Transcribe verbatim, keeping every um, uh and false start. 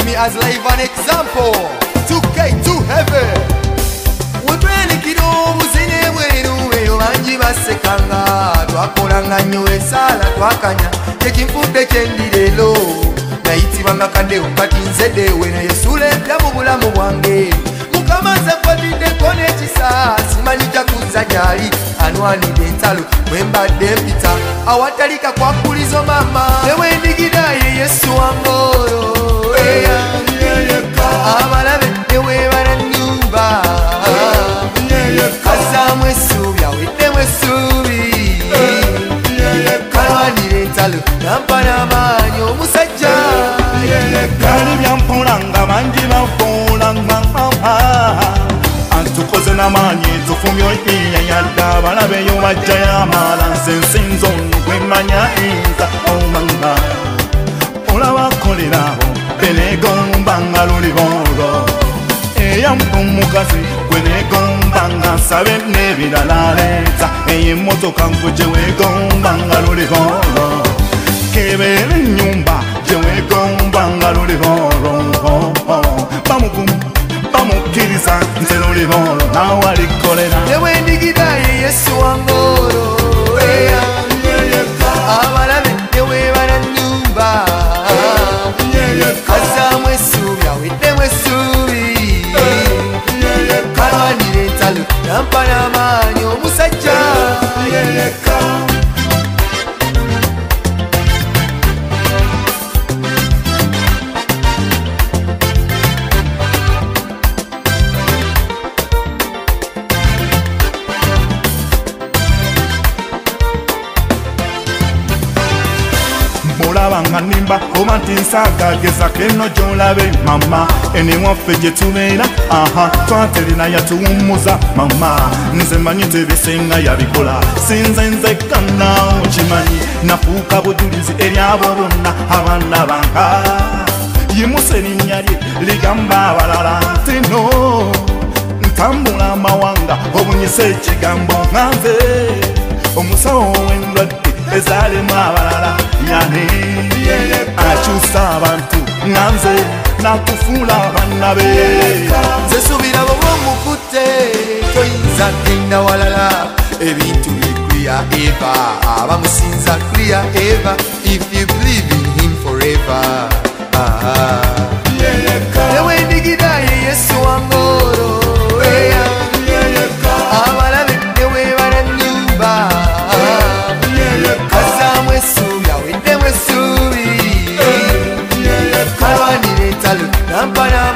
me as live an example. two K to heaven. Wetwenikira obuzine bweru eyo bangi basekanga. Twakolanga nnyo esala twakanya ekinfudde kyendirelo. Nayitibanga kadde kati nze dewe naye sulepya mu bulamu bwange. Mukama nze nkwatiddeko n'ekisa simanyi kyakuza gyali anwanidde entalo bwe mbadde mpita awatalika kwakulizo mama newendigida ye Yesu wangoro abalabe newebala nnyumba kazaamu essuubi aweddemu essuubi kalwanira entalo nampa n'amaanyi omusajja kali byampulanga bangi bampulanga antukoze n'amaanyi tufumye oyiya yadde abalabeyo bajja y'amaala nze nsinza ono gwemmanya inza omanga olabakoleraho beneegombanga luliboolo eyampa omukazi gweneegombanga nsabe n'ebirala aleeta ey'emmotoka nku gyeweegombanga luliboolo kebeera ennyumba gyeweegombanga luliboolo bamukumu bamukkiriza nze luliboolo nawalikolera newendigida ye Yesu wangoro abalabe newebala nnyumba kazaamu essuubi aweddemu essuubi kalwanira entalo nampa n'amaanyi omusajja olabanga nimba oba nti nsaagageza keno gy'olabe mama ene waffe gye tubeera aha twaterina yatuwummuza mama nze manyi tebisenga yabikola sinze nzekka naawo kimanyi nafuuka bujulizi eri abo bonna abaana banka yimusa erinnya lye ligamba abalala nti no ntambula amawanga obunyisa ekigambo nga nze omusawo w'endwadde ezalimu abalala yani akyusa abantu nga nze nakufuula abaana be nze subira bwoba omukutte toyinza genda walala ebintu bikliya eva abamusinza kliya eva if you believe in him forever newendigida ye Yesu wangoro abalabe newebala nnyumba kazaamu essuubi aweddemu essuubi kalwanira entalo nampa